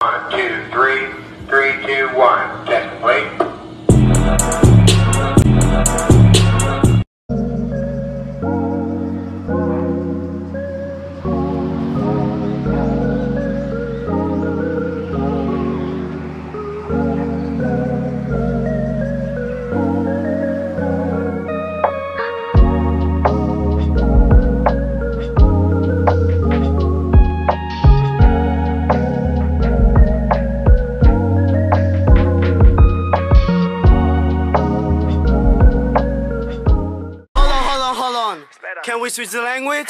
1, 2, 3, 3, 2, 1. Test complete. Can we switch the language?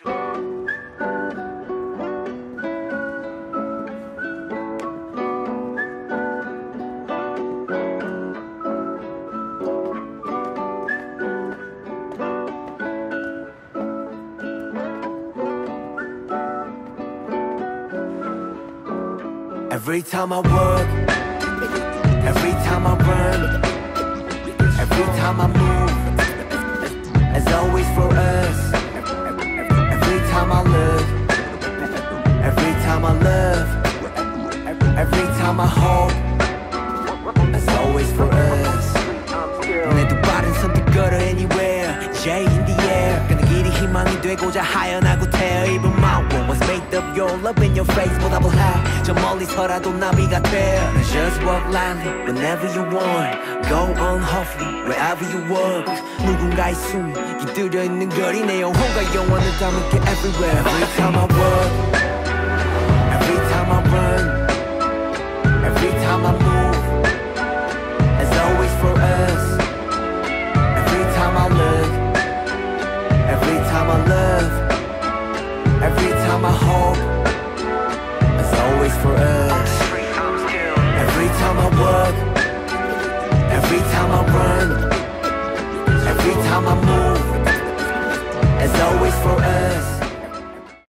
Every time I work, every time I run, every time I move, as always for us. Every time I look, every time I love, every time I hope, as always for us. 내 두 발은 선택걸어 anywhere, J in the air. 가는 길이 희망이 되고자 하연하고 태어. Even my world was made of your love in your face. 보답을 해, 저 멀리서라도 나비가 돼. Just walk lightly whenever you want. Go on hopefully wherever you walk. 누군가의 숨이 깃들여 있는 거리. 내 영혼과 영원을 담을게 everywhere. Every time I walk, every time I run, every time I move, as always for us. Every time I look, every time I love, every time I hope, as always for us. Every time I walk, every time I run, every time I move, as always for us.